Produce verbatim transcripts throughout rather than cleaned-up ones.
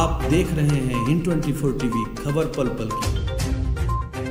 आप देख रहे हैं हिंद ट्वेंटी फोर टीवी, खबर पल पल की।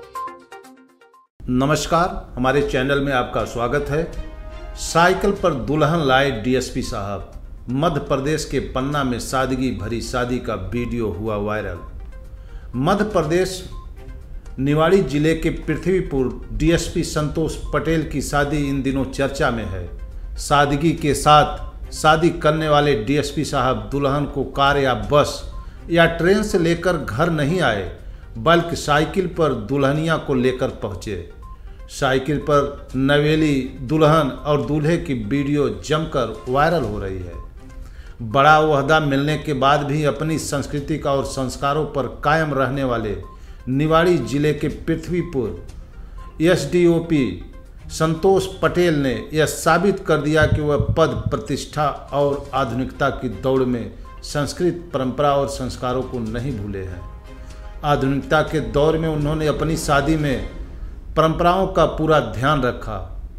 नमस्कार, हमारे चैनल में आपका स्वागत है। साइकिल पर दुल्हन लाए डीएसपी साहब। मध्य प्रदेश के पन्ना में सादगी भरी शादी का वीडियो हुआ वायरल। मध्य प्रदेश निवाड़ी जिले के पृथ्वीपुर डीएसपी संतोष पटेल की शादी इन दिनों चर्चा में है। सादगी के साथ शादी करने वाले डीएसपी साहब दुल्हन को कार या बस या ट्रेन से लेकर घर नहीं आए, बल्कि साइकिल पर दुल्हनिया को लेकर पहुंचे। साइकिल पर नवेली दुल्हन और दूल्हे की वीडियो जमकर वायरल हो रही है। बड़ा ओहदा मिलने के बाद भी अपनी संस्कृति का और संस्कारों पर कायम रहने वाले निवाड़ी जिले के पृथ्वीपुर एसडीओपी संतोष पटेल ने यह साबित कर दिया कि वह पद प्रतिष्ठा और आधुनिकता की दौड़ में संस्कृत परंपरा और संस्कारों को नहीं भूले हैं। आधुनिकता के दौर में उन्होंने अपनी शादी में परंपराओं का पूरा ध्यान रखा।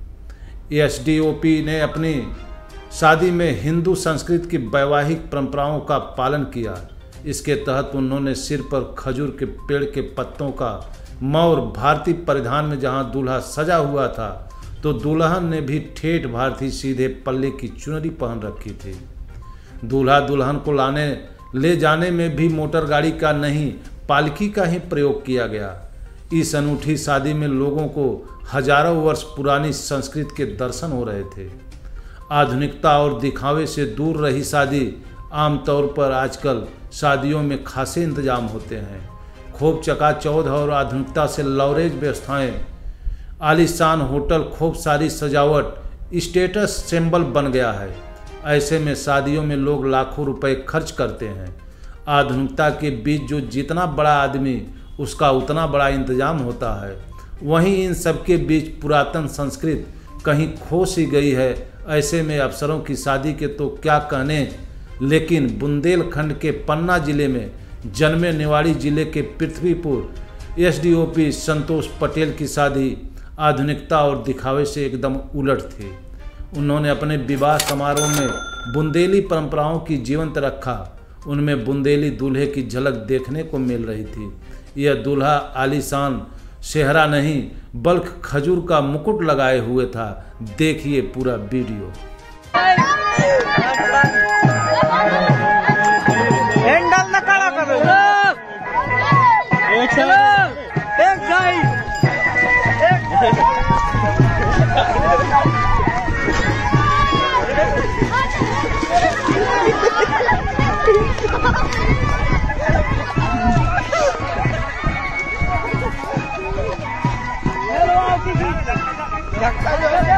एसडीओपी ने अपनी शादी में हिंदू संस्कृति की वैवाहिक परंपराओं का पालन किया। इसके तहत उन्होंने सिर पर खजूर के पेड़ के पत्तों का मौर भारतीय परिधान में जहां दूल्हा सजा हुआ था, तो दुल्हन ने भी ठेठ भारतीय सीधे पल्ले की चुनरी पहन रखी थी। दूल्हा दुल्हन को लाने ले जाने में भी मोटर गाड़ी का नहीं, पालकी का ही प्रयोग किया गया। इस अनूठी शादी में लोगों को हजारों वर्ष पुरानी संस्कृति के दर्शन हो रहे थे। आधुनिकता और दिखावे से दूर रही शादी। आमतौर पर आजकल शादियों में खासे इंतजाम होते हैं। खूब चकाचौंध और आधुनिकता से लवरेज व्यवस्थाएं, आलीशान होटल, खूब सारी सजावट स्टेटस सिंबल बन गया है। ऐसे में शादियों में लोग लाखों रुपए खर्च करते हैं। आधुनिकता के बीच जो जितना बड़ा आदमी, उसका उतना बड़ा इंतजाम होता है। वहीं इन सबके बीच पुरातन संस्कृति कहीं खो सी गई है। ऐसे में अफसरों की शादी के तो क्या कहने, लेकिन बुंदेलखंड के पन्ना जिले में जन्मे निवाड़ी जिले के पृथ्वीपुर एसडीओपी संतोष पटेल की शादी आधुनिकता और दिखावे से एकदम उलट थी। उन्होंने अपने विवाह समारोह में बुंदेली परंपराओं की जीवंत रखा। उनमें बुंदेली दूल्हे की झलक देखने को मिल रही थी। यह दूल्हा आलीशान सेहरा नहीं, बल्कि खजूर का मुकुट लगाए हुए था। देखिए पूरा वीडियो। एक चलो, एक साइड, एक हेलो